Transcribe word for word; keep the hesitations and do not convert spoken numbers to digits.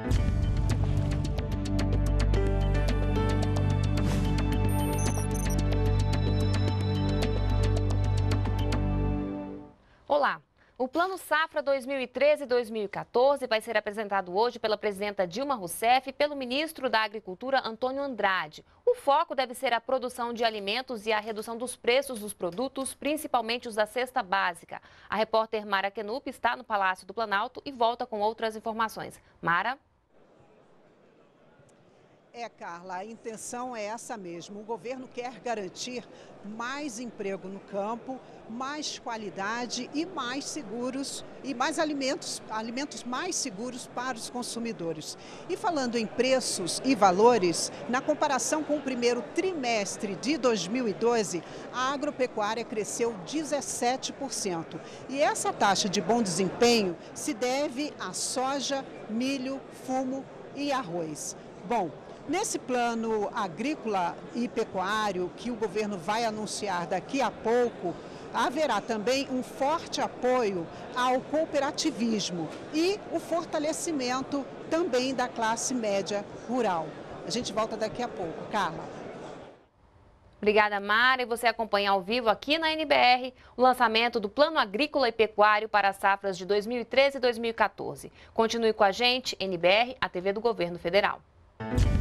Olá! O Plano Safra dois mil e treze a dois mil e quatorze vai ser apresentado hoje pela presidenta Dilma Rousseff e pelo ministro da Agricultura, Antônio Andrade. O foco deve ser a produção de alimentos e a redução dos preços dos produtos, principalmente os da cesta básica. A repórter Mara Kenup está no Palácio do Planalto e volta com outras informações. Mara? É, Carla, a intenção é essa mesmo. O governo quer garantir mais emprego no campo, mais qualidade e mais seguros e mais alimentos, alimentos mais seguros para os consumidores. E falando em preços e valores, na comparação com o primeiro trimestre de dois mil e doze, a agropecuária cresceu dezessete por cento. E essa taxa de bom desempenho se deve a soja, milho, fumo e arroz. Bom, nesse plano agrícola e pecuário que o governo vai anunciar daqui a pouco, haverá também um forte apoio ao cooperativismo e o fortalecimento também da classe média rural. A gente volta daqui a pouco. Carla. Obrigada, Mara. E você acompanha ao vivo aqui na N B R o lançamento do Plano Agrícola e Pecuário para as safras de dois mil e treze e dois mil e quatorze. Continue com a gente, N B R, a T V do Governo Federal.